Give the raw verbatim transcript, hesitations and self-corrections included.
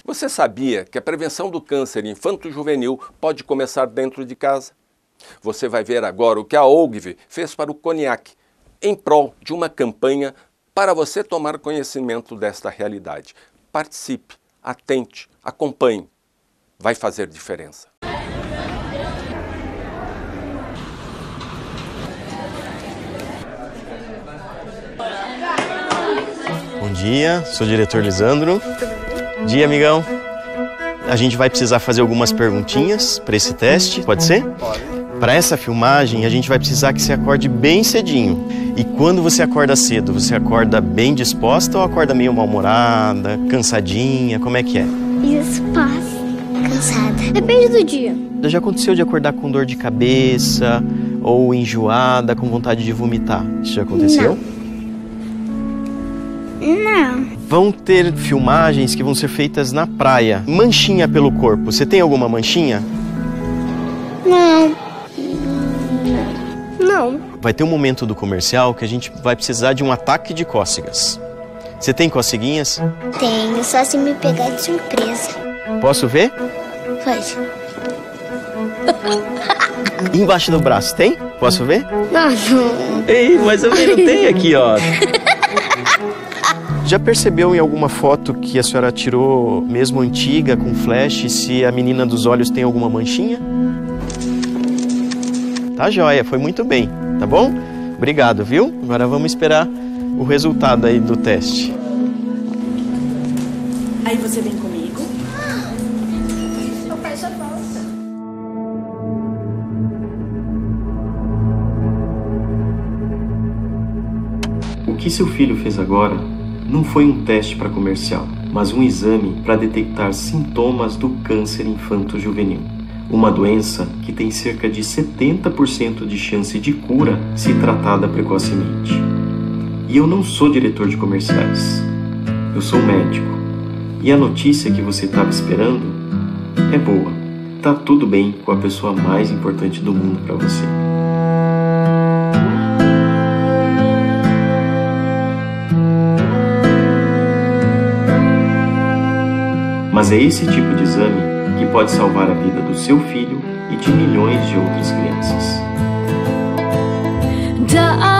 Você sabia que a prevenção do câncer infanto-juvenil pode começar dentro de casa? Você vai ver agora o que a Ogilvy fez para o Cognac, em prol de uma campanha para você tomar conhecimento desta realidade. Participe, atente, acompanhe. Vai fazer diferença. Bom dia, sou o diretor Lisandro. Bom dia, amigão. A gente vai precisar fazer algumas perguntinhas para esse teste, pode ser? Pode. Para essa filmagem, a gente vai precisar que você acorde bem cedinho. E quando você acorda cedo, você acorda bem disposta ou acorda meio mal-humorada, cansadinha? Como é que é? Disposta, cansada. Depende do dia. Já aconteceu de acordar com dor de cabeça ou enjoada, com vontade de vomitar? Isso já aconteceu? Não. Não. Vão ter filmagens que vão ser feitas na praia. Manchinha pelo corpo. Você tem alguma manchinha? Não. Não. Vai ter um momento do comercial que a gente vai precisar de um ataque de cócegas. Você tem coceguinhas? Tenho, só se me pegar de surpresa. Posso ver? Pode. Embaixo do braço, tem? Posso ver? Não, não. Ei, mas eu não tenho aqui, ó. Já percebeu em alguma foto que a senhora tirou, mesmo antiga, com flash, se a menina dos olhos tem alguma manchinha? Tá joia, foi muito bem, tá bom? Obrigado, viu? Agora vamos esperar o resultado aí do teste. Aí você vem comigo. Eu faço a volta. O que seu filho fez agora não foi um teste para comercial, mas um exame para detectar sintomas do câncer infanto-juvenil. Uma doença que tem cerca de setenta por cento de chance de cura se tratada precocemente. E eu não sou diretor de comerciais, eu sou médico. E a notícia que você estava esperando é boa. Tá tudo bem com a pessoa mais importante do mundo para você. Mas é esse tipo de exame que pode salvar a vida do seu filho e de milhões de outras crianças.